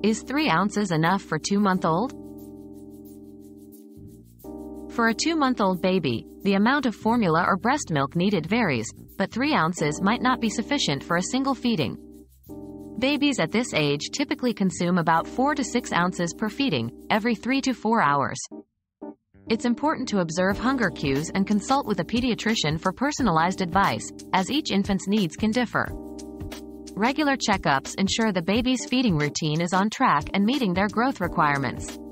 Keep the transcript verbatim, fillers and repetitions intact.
Is three ounces enough for two-month-old? For a two-month-old baby, the amount of formula or breast milk needed varies, but three ounces might not be sufficient for a single feeding. Babies at this age typically consume about four to six ounces per feeding, every three to four hours. It's important to observe hunger cues and consult with a pediatrician for personalized advice, as each infant's needs can differ. Regular checkups ensure the baby's feeding routine is on track and meeting their growth requirements.